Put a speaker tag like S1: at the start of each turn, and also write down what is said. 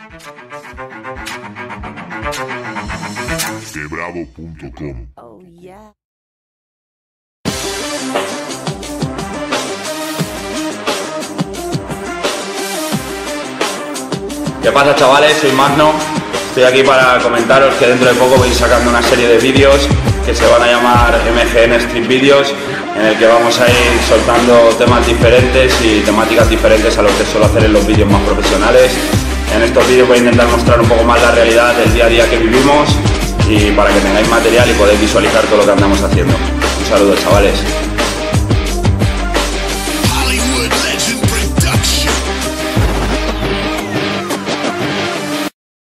S1: Quebravo.com.
S2: Oh, yeah.
S3: ¿Qué pasa, chavales? Soy Magno. Estoy aquí para comentaros que dentro de poco voy sacando una serie de vídeos que se van a llamar MGN Street Videos, en el que vamos a ir soltando temas diferentes y temáticas diferentes a lo que suelo hacer en los vídeos más profesionales. En estos vídeos voy a intentar mostrar un poco más la realidad del día a día que vivimos y para que tengáis material y podáis visualizar todo lo que andamos haciendo. Un saludo, chavales.